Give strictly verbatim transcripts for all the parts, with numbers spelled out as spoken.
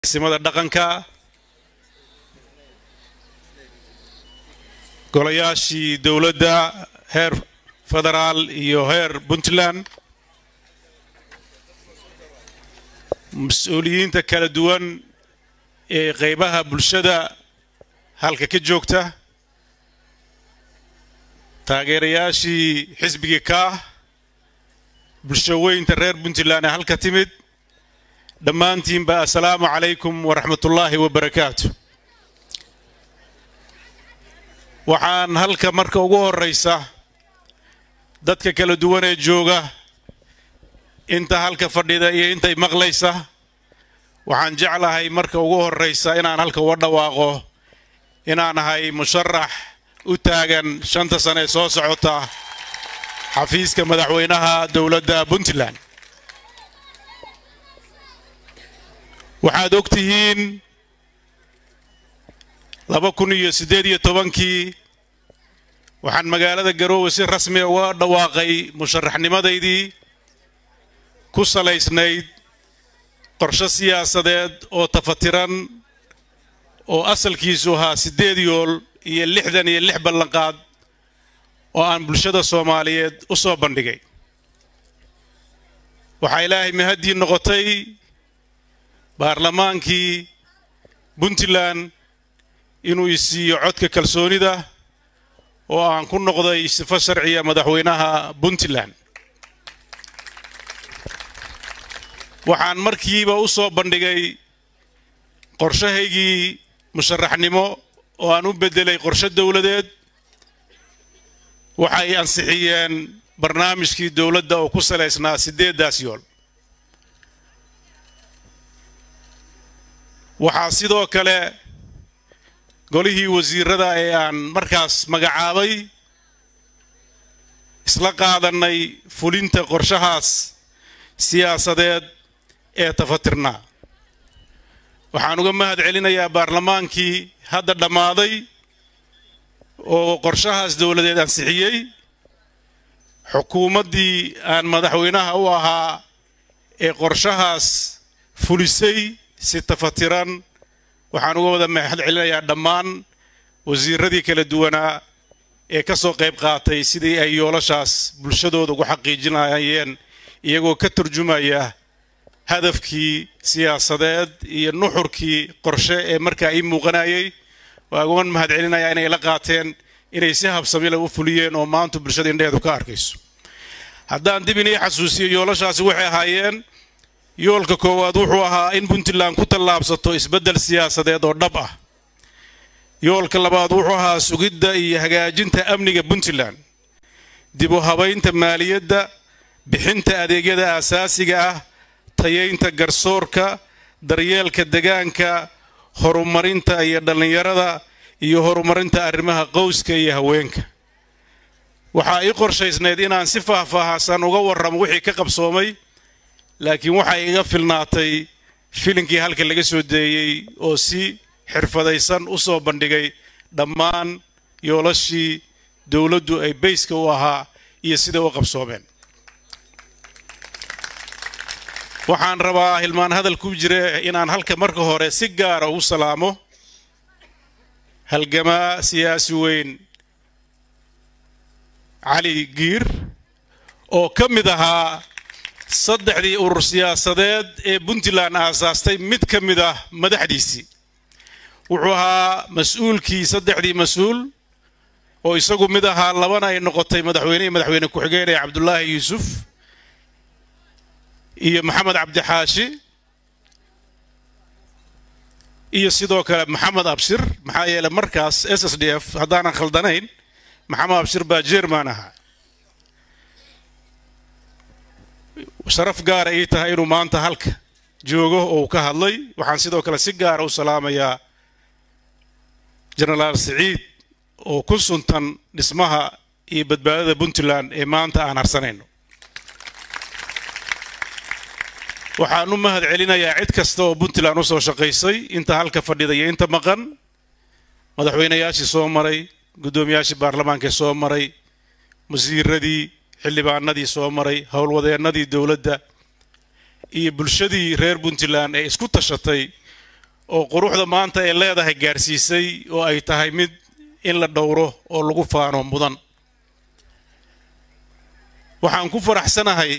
simada dhaqanka golayaashii dawladda heer federaal iyo heer Puntland mas'uuliyiinta kala duwan ee qaybaha bulshada halka ka joogta taageerayaashii xisbiga ka bulshooyinka reer Puntland halka timid dhammaantiin ba assalaamu calaykum wa rahmatullaahi wa barakaatuh waxaan halka marka ugu horeysa dadka kala duwan ee jooga inta halka fadhida iyo inta maqlaysa waxaan jeclahay marka ugu horeysa inaan halka u dhawaaqo inaan ahay musharax u taagan shanta sano soo socota xafiiska madaxweynaha dawladda Puntland waxaad ogtihiin laba kun iyo siddeed iyo tobankii waxaan magaalada Garowe si rasmi ah uga dhawaaqay musharaxnimadeydii ku salaysnayd qorshe siyaasadeed oo tafatiran oo asalkiisu ahaa siddeed yool iyo lixdan iyo lix ballanqaad oo aan bulshada Soomaaliyeed u soo bandhigay waxa Ilaahay mahadii noqotay baarlamaankii Puntland inuu isiiyo codka kalsoonida oo aan ku noqday sifa sharciya madaxweynaha Puntland waxaan markiiba u soo bandhigay qorshahaygii musharaxnimo oo aan u bedelay qorshe dawladeed waxay ansixiyeen barnaamijkii dawladda oo ku saleysnaa sideedaas yool waxaa sidoo kale golihii wasiirada ee aan markaas magacaabay isla qaadanay fulinta qorshahaas siyaasadeed ee tafatirnaa waxaan uga mahad celinayaa baarlamaankii hadda dhamaaday oo qorshahaas dawladeed ansixiyay xukuumaddii aan madaxweynaha u ahaa ee qorshahaas fulisay si tafatiran waxaan uga wada mahad celinayaa dhammaan wasiiradii kala duwanaa ee ka soo qayb qaatay sidii ay yoolashaas bulshadooda ugu xaqiijinayeen iyagoo ka turjumaya hadafkii siyaasadeed iyo nuxurkii qorshe ee markaa ii muuqanayay waa uga mahad celinayaa inay la qaateen inay si habsami leh u fuliyeen oo maanta bulshada indheedu ka arkayso haddaan dib inay xasuusiyo yoolashaasi waxay ahaayeen yoolka koowaad wuxuu ahaa in Puntland ku tallaabsato isbedel siyaasadeed oo dhab ah yoolka labaad wuxuu ahaa sugidda iyo hagaajinta amniga Puntland dib u habaynta maaliyadda bixinta adeegyada aasaasiga ah tayeynta garsoorka daryeelka deegaanka horumarinta iyo dhalinyarada iyo horumarinta arrimaha qoyska iyo haweenka waxa ay qorshaysneed inaan si faahfaahsan uga warramo wixii ka qabsoomay laakiin waxa iga filnaatay filinkii halka laga soo deeyay oo si xirfadaysan u soo bandhigay dhammaan yoolashii dawladdu ay bayska u ahaa iyo sida u qabsoomeen waxaan rabaa hilmaan hadal ku jira inaan halka marka hore si gaar ah u salaamo halgamaa siyaasi weyn Cali Giir oo ka mid ahaa saddexdii urur siyaasadeed ee Puntland aasaastay mid ka mid ah madaxdiisii wuxuu ahaa mas'uulkii saddexdii mas'uul oo isagu mid ahaa labana ay noqotay madaxweyne madaxweyne ku xigeen ee Cabdullaahi Yuusuf iyo Maxamed Cabdi Xaashi iyo sidoo kale Maxamed Abshir maxaa yeelay markaas S S D F haddaan khaldanayn Maxamed Abshir baa Jeerman ahaa sharaf gaar ay tahay inuu maanta halka joogo oo ka hadlay waxaan sidoo kale si gaar ah u salaamayaa General Saciid oo ku suntan dhismaha iyo badbaadada Puntland ee maanta aan harsanayno waxaan u mahad celinayaa cid kasta oo Puntland u soo shaqeysay inta halka fadhida iyo inta maqan madaxweynayaashii soo maray gudoomiyaashii baarlamaanka soo maray wasiiradii xildhibaanadii soo maray howlwadeenadii dawladda iyo bulshadii reer Puntland ee isku tashatay oo quruxda maanta ay leedahay gaarsiisay oo ay tahay mid in la dhowro oo lagu faano mudan waxaan ku faraxsanahay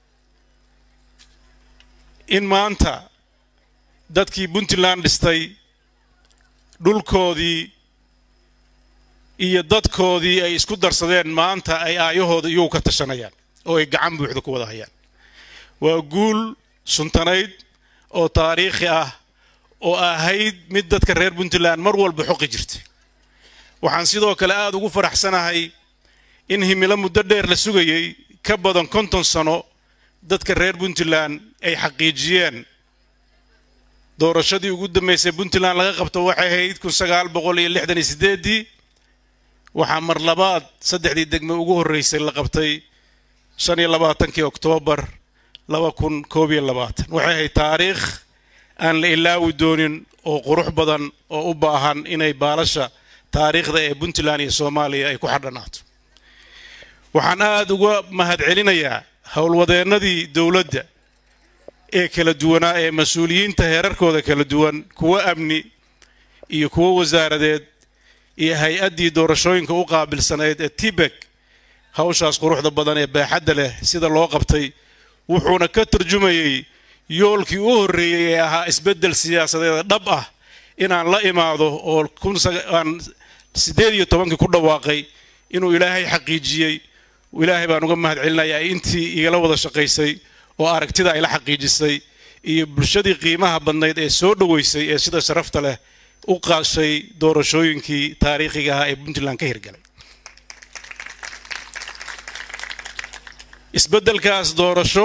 in maanta dadkii Puntland dhistay dhulkoodii iyo dadkoodii ay isku darsadeen maanta ay aayahooda iyagu ka tashanayaan oo ay gacan buuxda ku wada hayaan waa guul suntanayd oo taariikhi ah oo ahayd mid dadka reer Puntland mar walba xoqi jirtay waxaan sidoo kale aad ugu faraxsanahay in himilo muddo dheer la sugayay ka badan konton sano dadka reer Puntland ay xaqiijiyeen doorashadii ugu dambeysay Puntland laga qabto waxay ahayd kun sagaal boqol iyo lixdan iyo siddeed waxaa mar labaad saddexdii degmo ugu horeysay la qabtay shan iyo labaatankii Oktoobar laba kun koob iyo labaatan waxay ahayd taariikh aan la ilaawi doonin oo qurux badan oo u baahan inay baalasha taariikhda ee Puntland iyo Soomaaliya ay ku xadhanaato waxaan aad uga mahadcelinayaa howlwadeennadii dawladda ee kala duwanaa ee mas'uuliyiinta heerarkooda kala duwan kuwa amni iyo kuwa wasaaradeed iyo hay'addii doorashooyinka u qaabilsanayd ee Tibek hawshaas quruxda badan ee baaxadda leh sida loo qabtay wuxuuna ka turjumayay yoolkii u horeeyay ee ahaa isbeddel siyaasadeed dhab ah inaan la imaado oo siddeed iyo toban ku dhawaaqay inuu Ilaahay xaqiijiyay Ilaahay baan uga mahadcelinayaa intii igala wada shaqaysay oo aragtida ay la xaqiijisay iyo bulshadii qiimaha badnayd ee soo dhaweysay ee sida sharafta leh u qaashay doorashooyinkii taariikhiga ah ee Puntland ka hirgalay isbeddelkaas doorasho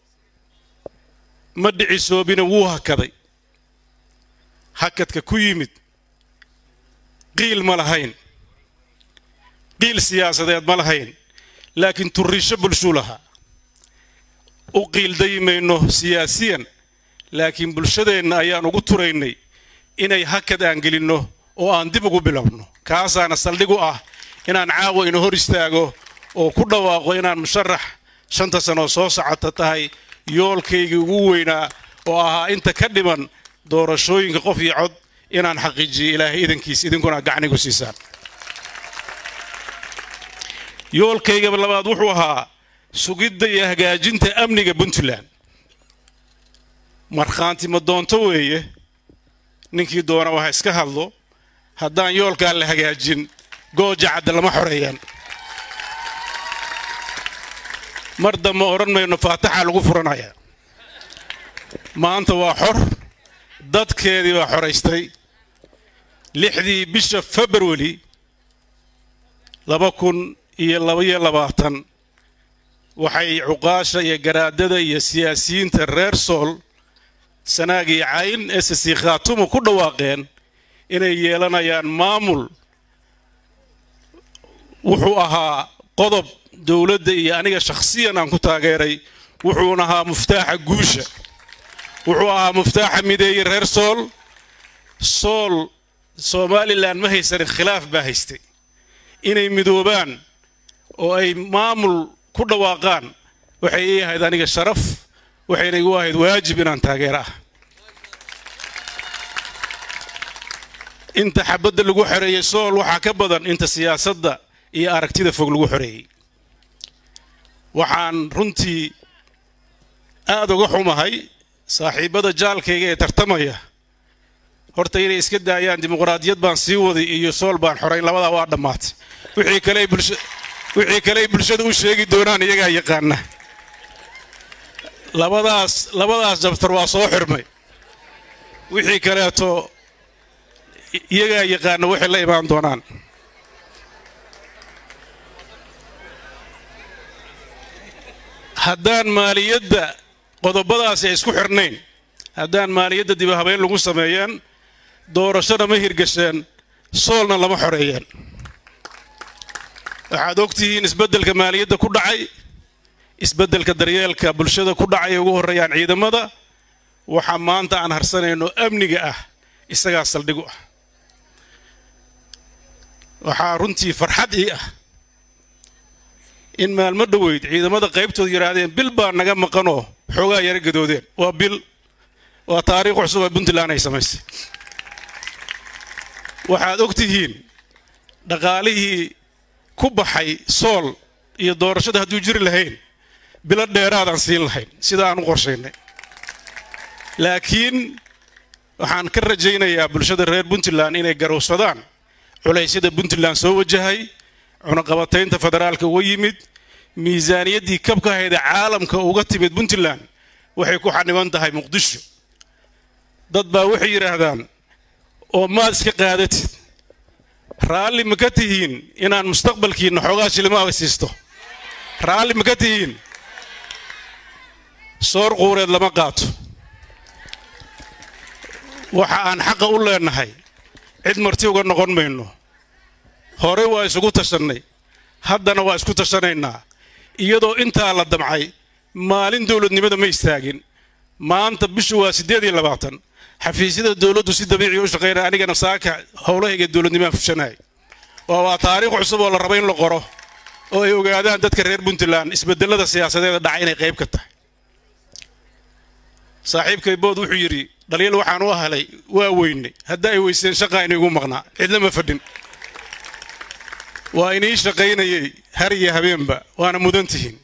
ma dhicisoobina wuu hakaday hakadka ku yimid qiil ma lahayn qiil siyaasadeed ma lahayn laakiin turisho bulsho laha u qiil daymayno siyaasiyan laakiin bulshadeenna ayaan ugu turaynay inay hakad aan gelinno oo aan dib ugu bilowno kaasaana saldhig u ah inaan caawa ina hor istaago oo ku dhawaaqo inaan musharax shanta sano soo socota tahay yoolkaygii ugu weynaa oo ahaa inta ka dhiman doorashooyinka qof iyo cod inaan xaqiijiyo Ilaahay idankiis idinkuna gacanigu siisaan yoolkayga labaad wuxuu ahaa sugidda iyo hagaajinta amniga Puntland markhaanti ma doonto weeye ninkii doona waxa iska hadlo haddaan yoolkaa la hagaajin gooja cad lama xoreeyaan mar dambe oran mayno faataxa lagu furanayaa maanta waa xor dadkeedii baa xoreystay lixdii bisha February laba kun iyo laba iyo labaatan waxay cuqaasha iyo garaadada iyo siyaasiyiinta reer Sool Sanaag iyo Cayn S C Khaatumo ku dhawaaqeen inay yeelanayaan maamul wuxuu ahaa qodob dawladda iyo aniga shakhsiyan aan ku taageeray wuxuuna ahaa muftaaxa guusha wuxuu ahaa muftaaxa mideeyay reer Sool Sool Somaliland ma haysan khilaaf baa haystay inay midoobaan oo ay maamul ku dhawaaqaan waxay ahayd aniga sharaf waxayna igu ahayd waajib inaan taageero ah inta xabadda lagu xoreeyay Sool waxa ka badan inta siyaasadda iyo aragtida fog lagu xoreeyay waxaan runtii aad uga xumahay saaxiibada jaalkayga ee tartamaya horta inay iska daayaan dimuqraadiyad baan sii waday iyo Sool baan xoreyn labada waa dhamaatay wixii kale bulshada wixii kale bulshada u sheegi doonaan iyaga yaqaana labadaas labadaas jabtar waa soo xirmay wixii kale to iyaga yaqaana wixii la imaan doonaan haddaan maaliyadda qodobadaas ay isku xirnayn haddaan maaliyadda dib u habeyn lagu sameeyeen doorashada ma hirgasheen Soolna lama xoreeyeen waxaad ogtihiin isbeddelka maaliyadda ku dhacay isbeddelka daryeelka bulshada ku dhacay ugu horeeyaan ciidamada waxa maanta aan harsanayno amniga ah isaga saldhig u ah waxa runtii farxad ii ah in maalmo dhaweyd ciidamada qaybtooda yiraahdeen bil baa naga maqano xogaa yar gadoodeen waa bil waa taariikh cusub oo Puntland ay samaysay waxaad ogtihiin dhaqaalihii ku baxay sool iyo doorashada hadduu jiri lahayn bilo dheeraadaan siin lahayn sida aan u qorshaynay laakiin waxaan ka rajaynayaa bulshada reer Puntland inay garowsadaan culaysyada Puntland soo wajahay cunaqabataynta federaalka uga yimid miisaaniyaddii kabka hayda caalamka uga timid Puntland waxay ku xaniban tahay Muqdisho dad baa waxay yiraahdaan oo maad iska qaadatid raalli ma ka tihiin inaan mustaqbalkiina xoogaa shilmaa siisto raalli ma ka tihiin soor quureed lama qaato waxa aan xaqa u leenahay cid marti uga noqon mayno hore waa isugu tashanay haddana waa isku tashanaynaa iyadoo intaa la damcay maalin dawladnimada ma istaagin maanta bishu waa siddeed iyo labaatan xafiisyada dawladdu si dabiici u shaqeynaa anigana saaka howlahayga dawladnimada fushanay waa waa taariikh cusub oo la rabo in la qoro oo ay ogaadaan dadka reer Puntland isbedelada siyaasadeed dhacay inay qayb ka tahay saaxiibkay bood wuxuu yiri dhaliil waxaan u ahalay waa weynay hadda ay weyseen shaqo inay ugu maqnaa cidna ma fadhin waa inay shaqeynayay har iyo habeenba waana mudantihiin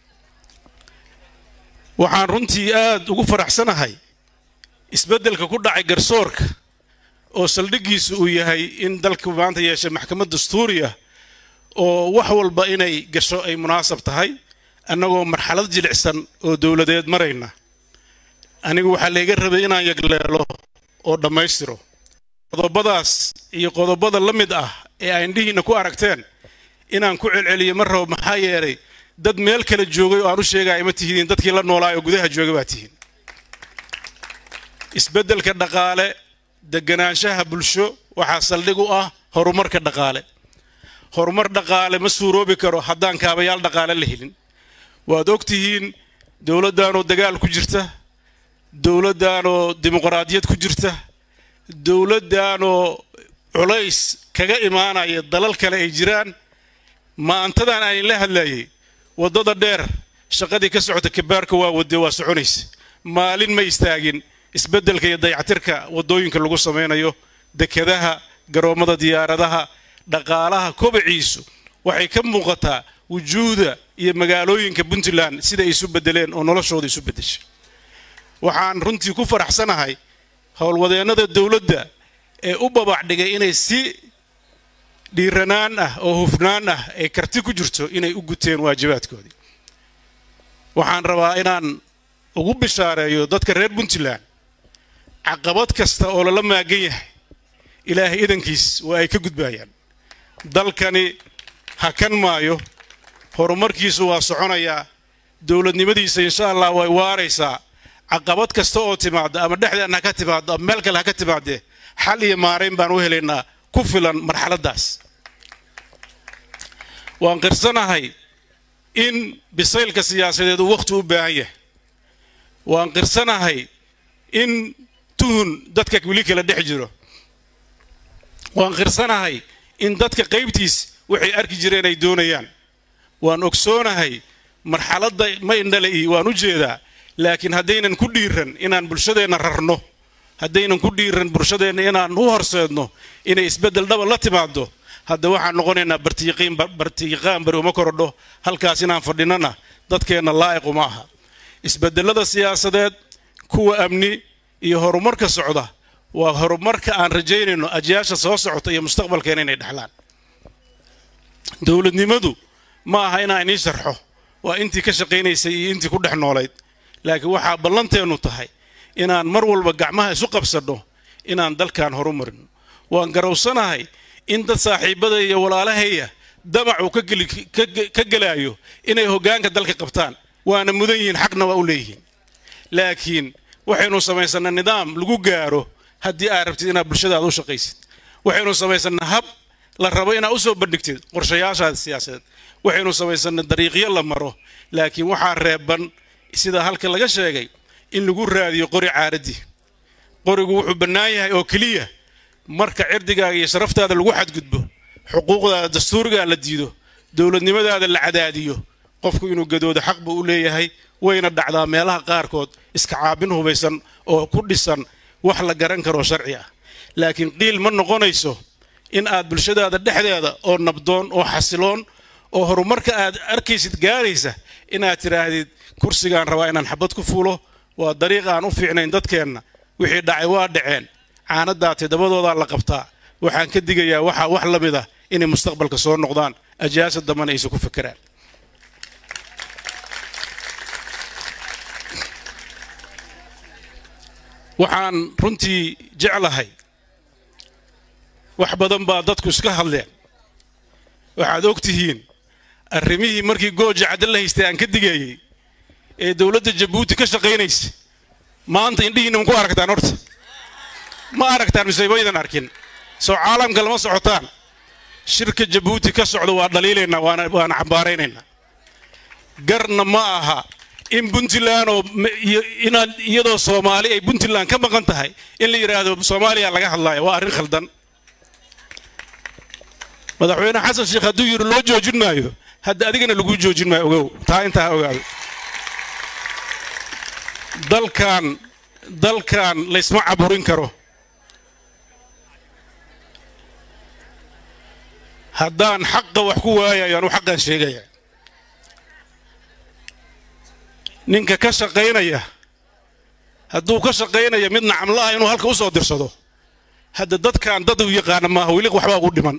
waxaan runtii aad ugu faraxsanahay isbedelka ku dhacay garsoorka oo saldhigiisu uu yahay in dalka maanta yeeshay maxkamad dastuuri ah oo wax walba inay gasho ay munaasab tahay annagoo marxalad jilicsan oo dawladeed marayna anigu waxa leega rabay inaan yagleelo oo dhamaystiro qodobadaas iyo qodobada la mid ah ee ay indhihiina ku aragteen inaan ku celceliyo mar rabo maxaa yeelay dad meel kala joogay oo aan u sheegay ma tihiin dadkii la noolaa oo gudaha joogay baa tihiin isbedelka dhaqaale deganaanshaha bulsho waxa saldhig u ah horumarka dhaqaale horumar dhaqaale ma suuroobi karo haddaan kaabayaal dhaqaale la helin waad ogtihiin dawladdan oo dagaal ku jirta dawladdan oo dimuqraadiyad ku jirta dawladdan oo culays kaga imaanaya dalal kale ay jiraan maantadan aan la hadlayay wadada dheer shaqadii ka socota kibaarka waa wada waa soconaysa maalin ma istaagin isbedelka iyo dayactirka wadooyinka lagu sameeyo dekedaha garoomada diyaaradaha dhaqaalaha kobciisu waxay ka muuqataa wujuuda iyo magaalooyinka Puntland sida ay isu bedeleen oo noloshooda isu bedeshay waxaan runtii ku faraxsanahay howlwadeennada dawladda ee u babac dhigay inay si dhiiranaan ah oo hufnaan ah ay karti ku jirto inay u guteen waajibaadkoodii waxaan rabaa inaan ugu bishaareeyo dadka reer Puntland caqabad kasta oo la maagan yahay ilaahay idankiis waa ay ka gudbayaan dalkani hakan maayo horumarkiisu waa soconaya dawladnimadiisa insha Allah way waaraysaa caqabad kasta oo timaado ama dhexdeena ka timaado meel kale ka timaade xal iyo maareyn baan u helaynaa ku filan marxaladaas waan qirsanahay in bisaylka siyaasadeed uu waqti u baahan yahay waan qirsanahay in tuhun dadka wili kala dhex jiro waan qirsanahay in dadka qaybtiis waxay arki jireen ay doonayaan waan ogsoonahay marxaladda ma indhalay waan u jeedaa laakiin haddaynan ku dhiiran inaan bulshadeena rarno haddaynan ku dhiiran bulshadeena inaan u horseedno inay isbedel dhab la timaado hadda waxaan noqonaynaa bartiiqiin bartiiqaan bari uma korodho halkaas inaan fadhinana dadkeena laa'iq uma aha isbedelada siyaasadeed kuwa amni iyo horumarka socda waa horumarka aan rajaynayno ajiyaasha soo socota iyo mustaqbalkeena inay dhaxlaan dawladnimadu ma aha inaan inii sharxo waa intii ka shaqeynaysay iyo intii ku dhex noolayd laakiin waxa ballanteenu tahay inaan mar walba gacmaha isu qabsano inaan dalkan horumarino waan garowsanahay in dad saaxiibada iyo walaalahaya damacu ka gali ka galaayo inay hoggaanka dalka qabtaan waana mudan yihiin xaqna waa u leeyihiin laakiin waxaynu samaysanaa nidaam lagu gaaro haddii aad rabtid inaad bulshadaada u shaqaysid waxaynu samaysanaa hab la rabo inaad u soo bandhigtid qorshayaashaada siyaasadeed waxaynu samaysanaa dariiqyo la maro laakiin waxaa reeban sida halka laga sheegay in lagu raadiyo qori caaradii qorigu wuxuu bannaan yahay oo kaliya marka cirdigaaga iyo sharaftaada lagu xadgudbo xuquuqdaada dastuuriga la diido dawladnimadaada la cadaadiyo qofku inuu gadoodo xaq buu u leeyahay wayna dhacdaa meelaha qaarkood iska caabin hubaysan oo ku dhisan wax la garan karo sharci ah laakiin qiil ma noqonayso in aad bulshadaada dhexdeeda oo nabdoon oo xasiloon oo horumarka aad arkaysid gaaraysa inaad tiraahdid kursigaan rabaa inaan xabad ku fuulo waa dariiq aan u fiicnayn dadkeenna wixii dhacay waa dhaceen caanadaatay dabadoodaa la qabtaa waxaan ka digayaa waxa wax la mid ah inay mustaqbalka soo noqdaan ajaasa dambana aysan ku fikiraan waxaan runtii jeclahay wax badan baa dadku iska hadleen waxaad ogtihiin arrimihii markii gooja cadal la haystay aan ka digayay ee dawladda Jabuuti ka shaqeynaysa maanta indhihiina ku aragtaan horta ma aragtaan misaybaydan arkin soo caalamka lama socotaan shirka Jabuuti ka socdo waa dhaliileena waana waana xambaareynayna garna ma aha in Puntland oo iyadoo Soomaali ay Puntland ka maqan tahay in la yiraahdo Soomaaliya laga hadlayo waa arrin khaldan madaxweyne xasan sheekh haduu yiri loo joojin maayo hadda adigana lagu joojin maayo ogow taa inta ogaado dalkan dalkan laysma caburin karo haddaan xaq wax ku waayayo anu xaqan sheegaya ninka ka shaqeynaya hadduu ka shaqeynaya mid nacamlaha inuu halka u soo dirsado hadda dadkan dad u yaqaan ma wali waxba ugu dhiman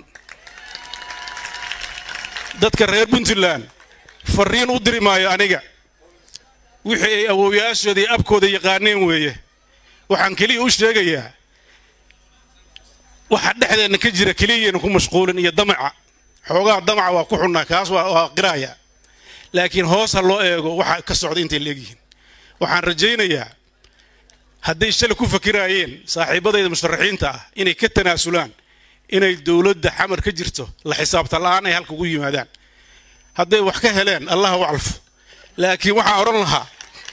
dadka reer Puntland fariin u diri maayo aniga wixii ay awoowayaashoodii abkooda yaqaaneen weeye waxaan kaliya u sheegayaa waxa dhexdeena ka jira kaliya ku mashquulin iyo damaca xoogaa damaca waa ku xunaa kaas waa qiraaya laakiin hoos loo eego waxa ka socda inta leegihiin waxaan rajaynayaa hadday shil ku fakirayeen saaxiibadayda musharaxiinta ah inay ka tanaasulaan inay dawladda xamar ka jirto la xisaabta la'aan ay halka ugu yimaadaan hadday wax ka heleen allah u calfo laakiin waxa oran lahaa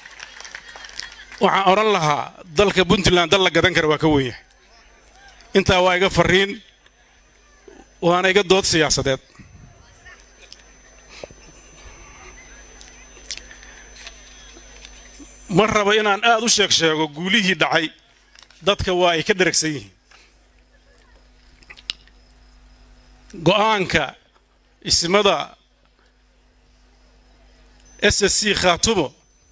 waxa oran lahaa dalka Puntland dal la gadan karo waa ka weyn inta waa iga fariin waana iga dood siyaasadeed ma rabo inaan aad u sheeg sheego guulihii dhacay dadka waa ay ka dharagsan yihiin go'aanka ismada S S C Khaatumo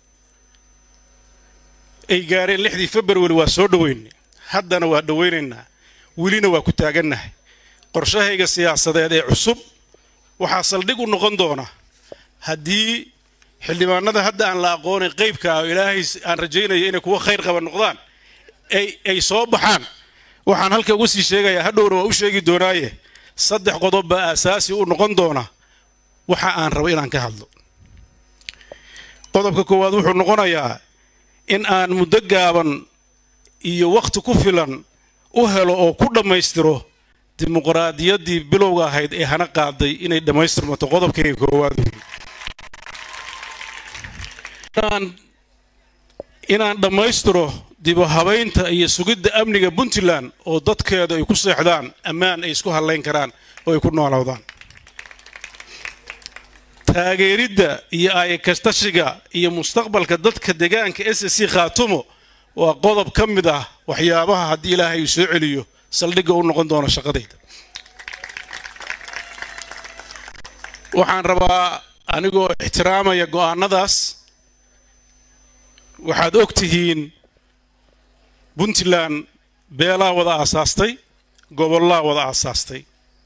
ay gaareen lixdii February waa soo dhaweynay haddana waa dhaweynaynaa welina waa ku taagannahay qorshahayga siyaasadeed ee cusub waxa saldhig u noqon doona haddii xildhibaanada hadda aan la aqoonin qaybka oo ilaahay aan rajaynayo inay kuwa khayr qaban noqdaan ay ay soo baxaan waxaan halka ugu sii sheegayaa hadhowna waa u sheegi doonaaye saddex qodob baa asaasi u noqon doona waxa aan rabo inaan ka hadlo qodobka koowaad wuxuu noqonayaa in aan muddo gaaban iyo waqti ku filan u helo oo ku dhamaystiro dimuqraadiyaddii bilowga ahayd ee hana qaaday inay dhamaystirmato qodobkayga koowaad inaan dhamaystiro dib u habaynta iyo sugidda amniga Puntland oo dadkeedu ay ku seexdaan ammaan ay isku halayn karaan oo ay ku noolaadaan taageeridda iyo ay kastashiga iyo mustaqbalka dadka deegaanka S S C Khaatumo waa qodob ka mid ah waxyaabaha haddii ilaahay uu soo celiyo saldhigga u noqon doona shaqadayda waxaan rabaa anigoo ixtiraamaya go'aanadaas waxaad ogtihiin Puntland beelaa wada aasaastay gobolada wada aasaastay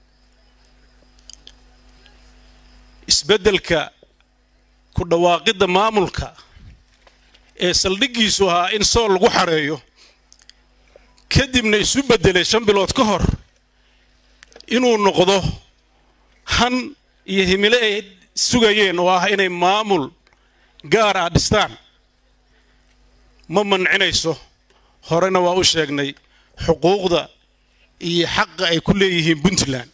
isbedelka ku dhawaaqida maamulka ee saldhigiisu ahaa in soo lagu xareeyo kadibna isu bedelay shan bilood ka hor inuu noqdo han iyo himile ay sugayeen oo ah inay maamul gaar ah dhistaan ma mancinayso horena waa u sheegnay xuquuqda iyo xaqqa ay ku leeyihiin Puntland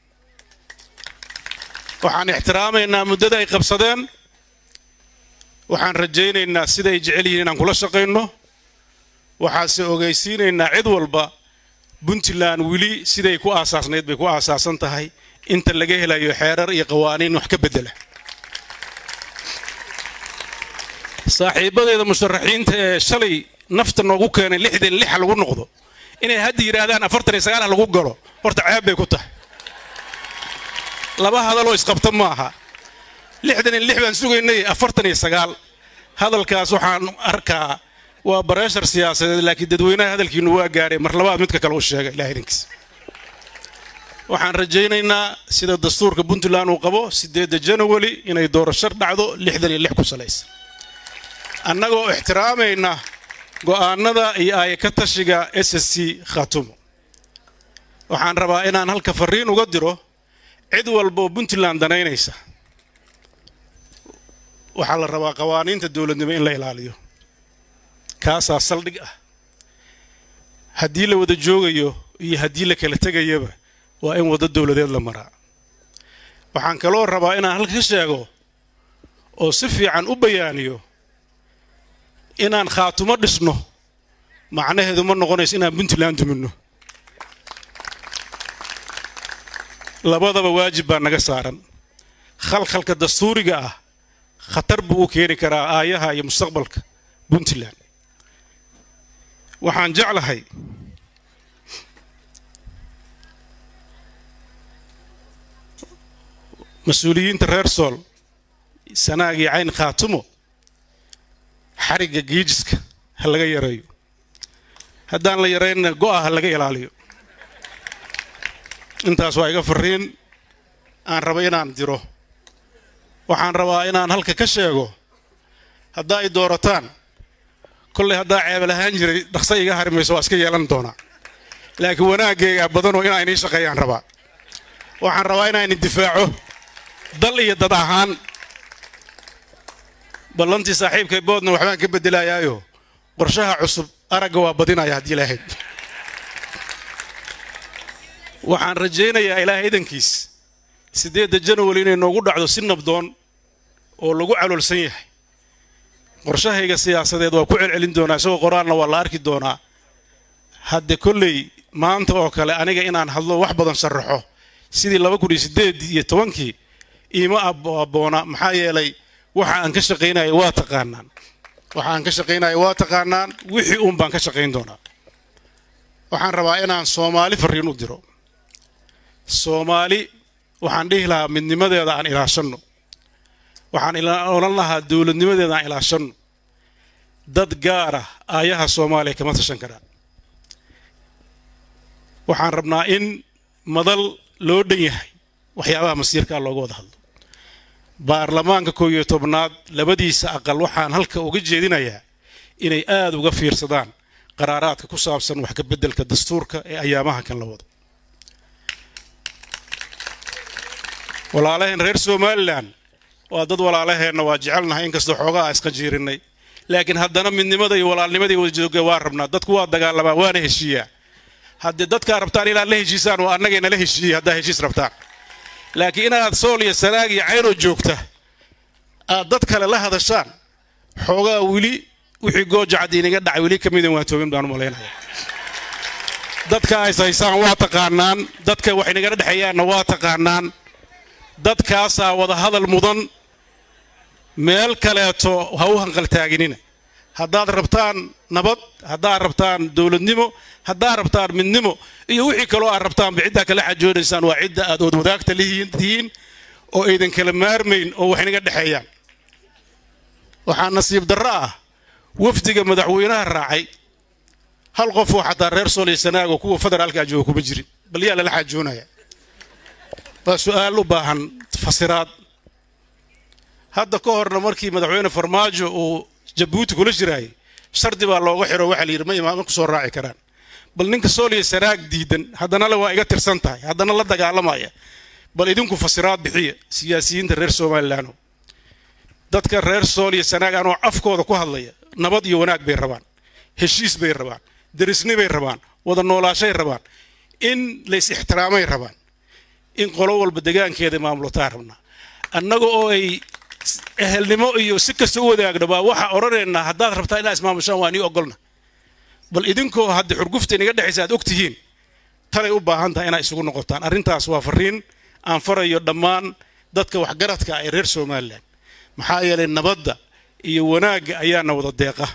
waxaan ixtiraamaynaa muddada ay qabsadeen waxaan rajaynaynaa sida ay jecel yihiin inaan kula shaqeyno waxaase ogeysiinaynaa cid walba Puntland wili siday ku aasaasnayd bay ku aasaasan tahay inta laga helayo xeerar iyo qawaaniin wax ka bedela saaxiibadeeda musharaxiinta ee shalay nafta noogu keenay lixdan lix lagu noqdo inay hadda yiraahdaan afartan iyo sagaal lagu galo horta ceeb bay ku tahay laba hadaloo isqabta maaha lixdan iyo lix baan sugaynay afartan iyo sagaal hadalkaas waxaan arkaa waa bareeshar siyaasadeed laakiin dadweynaha hadalkiinu waa gaaray mar labaad midka kale uu sheegay ilaahay idinkiis waxaan rajaynaynaa sida dastuurka Puntland uu qabo sideedda January inay doorasho dhacdo lixdan iyo lix ku salaysan annagoo ixtiraamayna go'aanada iyo ay ka tashiga S S C Khaatumo waxaan rabaa inaan halka fariin uga diro cid walba oo Puntland danaynaysa waxa la rabaa qawaaniinta dawladnimo in la ilaaliyo kaasa saldhig ah hadii la wada joogayo iyo hadii la kala tagayaba waa in wada dawladeed la maraa waxaan kaloo rabaa inaan halka sheego oo si fiican u bayaaniyo inaan Khaatumo dhisno macnaheedu ma noqonayso inaan Puntland dumino labadaba waajib baa naga saaran khalkhalka dastuuriga ah khatar buu keeni karaa aayaha iyo mustaqbalka Puntland waxaan jeclahay mas'uuliyiinta reer Sool sanaagii cayn Khaatumo xariga geejiska ha laga yareeyo haddaan la yareyna go'aha laga ilaaliyo intaas waa iga fariin aan rabo inaan diro waxaan rabaa inaan halka ka sheego hadda ay doorataan kulli hadda ceeb lahaan jiray dhaqso iga harimayso waa iska yeelan doona laakiin wanaagayga badan oo inaan ay shaqeeyaan rabaa waxaan rabaa inaan difaaco dal iyo dad ahaan ballantii saaxiibkay boodna waxbaan ka bedelayaayo qorshaha cusub araga waa badinaya hadii ilaahay waxaan rajaynayaa ilaahay idankiis sideedda January inay noogu dhacdo si nabdoon oo lagu caloolsan yahay qorshahayga siyaasadeed waa ku celcelin doonaa soo qoraalna waa la arki doonaa hadda kulley maanta oo kale aniga inaan hadlo wax badan sharaxo sidii laba kun iyo siddeed iyo tobankii iima aboona maxaa yeelay waxa aan ka shaqeynay waa taqaanaan waxa aan ka shaqeynay waa taqaanaan wixii uun baan ka shaqeyn doonaa waxaan rabaa inaan Soomaali fariin u diro Soomaali waxaan dhihi lahaa midnimadeeda aan ilaashano waxaan oran lahaa dawladnimadeeda aan ilaashano dad gaar ah aayaha Soomaaliya kama tashan karaan waxaan rabnaa in madal loo dhan yahay waxyaabaha masiirka looga wada hadlo baarlamaanka koob iyo tobnaad labadiisa aqal waxaan halka uga jeedinayaa inay aad uga fiirsadaan qaraaraadka ku saabsan wax ka bedelka dastuurka ee ayaamaha kan la wado walaalaheen reer Somaliland waa dad walaalaheena waa jecelnahay in kastoo xoogaa iska jiirinay laakiin haddana midnimada iyo walaalnimadii wada jooga waa rabnaa dadku waa dagaalamaa waana heshiiyaa haddii dadka rabtaan ilaa la heshiisaan waa annageena la heshiiyay haddaa heshiis rabtaan laakiin inaad Sool iyo Sanaag iyo Cayno joogta aad dad kale la hadashaan xoogaa wili wixii goojacad inaga dhacay wili kamid waan toogin baan u maleynayaa dadka ay saysaan waa taqaanaan dadka wax inaga dhaxayaan waa taqaanaan dadkaas wada hadal mudan meel kaleeto ha u hanqal taaginina haddaad rabtaan nabad haddaad rabtaan dawladnimo haddaad rabtaan midnimo iyo wixii kale oo aad rabtaan bicida kala xajoonaysaan waa cidda aad wada wadaagta leeyihiin oo aydan kala maarmayn oo wax inaga dhaxayaan waxaa nasiib darro ah wafdiga madaxweynaha raacay hal qof oo xataa reer Sool iyo Sanaag oo kuwa federaalka jooga kuma jirin bal yaa la xajoonaya waa su'aal u baahan fasiraad hadda ka horna markii madaxweyne Farmaajo uu Jabuuti kula jiray shardi baa looga xiro waxa la yiri ma imaan ku soo raaci karaan bal ninka Sool iyo Sanaag diidan haddana la waa iga tirsan tahay haddana la dagaalamaya bal idinku fasiraad bixiya siyaasiyiinta reer Somaliland dadka reer Sool iyo Sanaag aan afkooda ku hadlaya nabad iyo wanaag bay rabaan heshiis bay rabaan darisni bay rabaan wada noolaashay rabaan in la is ixtiraamay rabaan in qolo walba deegaankeeda maamulo taarabna annaga oo ay ehelnimo iyo si kasta u wadaagna baa waxa oranayna haddaad rabtaa inaad ismaamushaan waa ni ogolna bal idinkoo hadda xurgufta inaga dhaxaysa aad ogtihiin talay u baahan tahay inaad isugu noqotaan arrintaas waa fariin aan farayo dhammaan dadka wax garadka ay reer Somaliland maxaa yeelay nabadda iyo wanaagga ayaana wada deeqa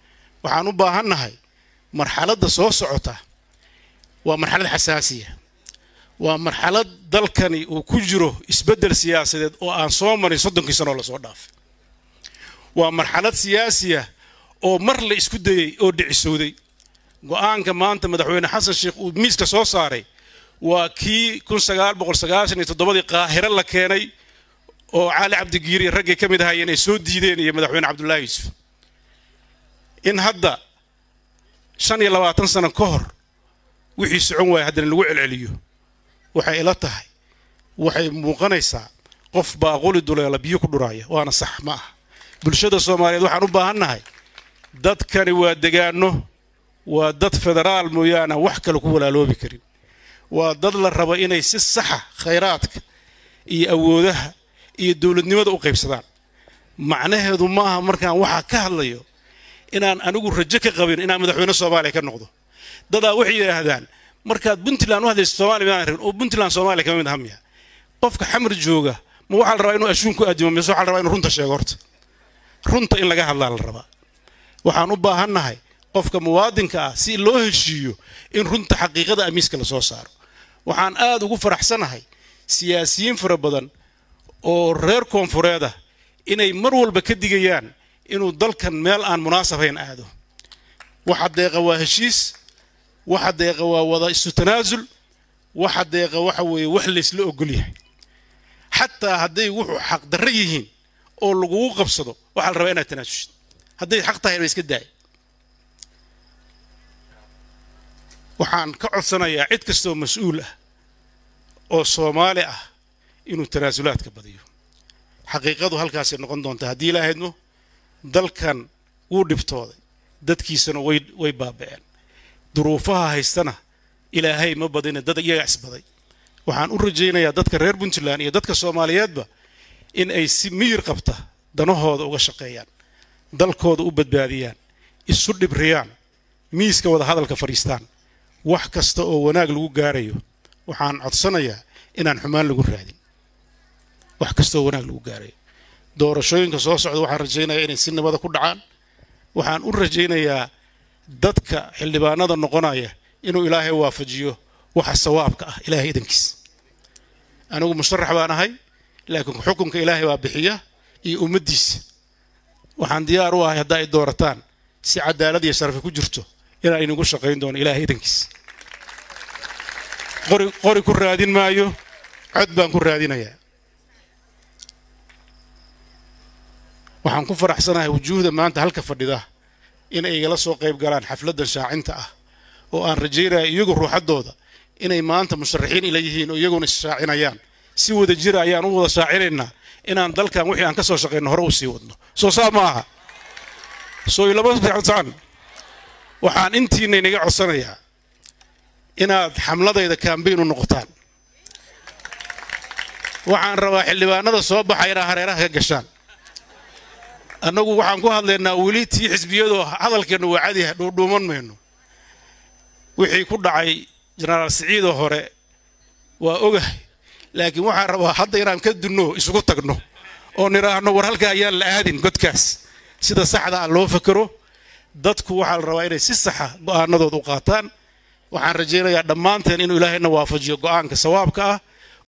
waxaan u baahannahay marxaladda soo socota waa marxalad xasaasiya ومرحلة دلكني وكجرو إسبدل سياسة أو أنصومني صدق كيسنا ولا صور داف ومرحلة سياسية أو مرل إسكودي أو دع السعودي وأن كمان تمدحونا حسن الشيخ وميس كسو صاري وكي كون سجال بقول سجال عشان يتضبط قاهرة لكاني أو علي عبد الجيري رجع كم ده يعني سود جديد يمدحونا عبد الله يوسف إن هذا شان يلا تنسى كهر وحي سعوة هذا الوعي العليو وحي إلى تهي وحي مقنيسة قف باقول الدولار بيوك دراية وأنا صح معه بالشدة الصومالية وحن ربها النهاي دت كاني ودجانه ودت فدرال مويانا وحكى لكم ولا لو بكريم ودت الربعين يسس الصحة خيراتك يأودها يدول النمط وقيب صدام معناه ضمها مركان وحى كهليو إن أنا أقول رجك قبيل إن مدحونا الصومالي كنقضه ده وحي هذان مركات بنت لان واحد الصومالي ما يعرفون وبنت لان الصومالي كمان همية قفك حمر الجوجة مو على الرأي أشونكو أديم يسوع على الرأي رنت شجرت رنت إلا جاه الله الربا وحنوبها هنهاي قفك موادن كا سي الله الشيو إن رنت حقيقة أميس كلا صار وحن آد وقفر أحسن هاي سياسيين فربضن أو رير كونفوريدا إن يمرول بكديجيان إنه ضل كان مال عن مناسبين آدو واحد يقوى هشيس واحد يقوى وضع التنازل واحد يقوى حوي وحلس له قليه حتى هدي وحو حق دريهين أو لجوء قبصده وحال ربنا التنازل هدي حق طاهر بس كده وحان كعد سنة يا عد كستو مسؤولة أو صومالية إنه تنازلات كبديو حقيقته هالكاس نقول دون تهدي له إنه دل كان ودبتوه دت كيسنا ويد ويبابين ظروفها هاي السنة إلى هاي ما بدينا دت يعس بدي وحن أرجينا يا دت كرير بنتلان يا دت كالصوماليات با إن أي سمير قبته دنو هذا وشقيان دل كود وبد باديان السود بريان ميس كوضع هذا الكفريستان وحكست أو وناقل وجاريو وحن عطسنا يا إن الحمال لجور هذه وحكست أو وناقل وجاريو دور شوين كصوص عدو وحن رجينا إن السن هذا كل عام وحن أرجينا يا dadka xildhibaanada noqonaya inuu ilaahay waafajiyo waxa sawaabka ah ilaahay idankiis anigu musharax baan ahay laakiin xukunka ilaahay waa bixiya iyo ummadiisa waxaan diyaar u ahay hadaa ay doorataan si cadaalad iyo sharaf ku jirto inaan inagu shaqeyn doono ilaahay idankiis qori qori ku raadin maayo cod baan ku raadinayaa waxaan ku faraxsanahay wujuuhda maanta halka fadhida in ay la soo qayb galaan xafladda shaacinta ah oo aan rajeeynaa iyagu ruuxadooda inay maanta musharaxiin ila yihiin oo iyaguna shaacinayaan si wada jir ayaan u wada shaacinaynaa inaan dalkan wixii aan ka soo shaqeyno hore u sii wadno soo saar maaha soo ilaba saacad waxaan intiina inaga codsanayaa inaad xamladayda campaign u noqotaan waxaan rabaa xildhibaanada soo baxay inay hareeraha ka gashaan annagu waxaan ku hadlaynaa weli tii xisbiyadu hadalkeenu waa cadi ah dhuuman mayno wixii ku dhacay jenaraal Siciid hore waa ogahay laakiin waxaan rabaa hadda inaan ka dunno isugu tagno oo niraahno war halka ayaan la aadin godkaas sida saxda ah loo fakaro dadku waxa la rabaa inay si sax ah go'aanadooda u qaataan waxaan rajaynayaa dhammaanteen inuu ilaahayna waafajiyo go'aanka sawaabka ah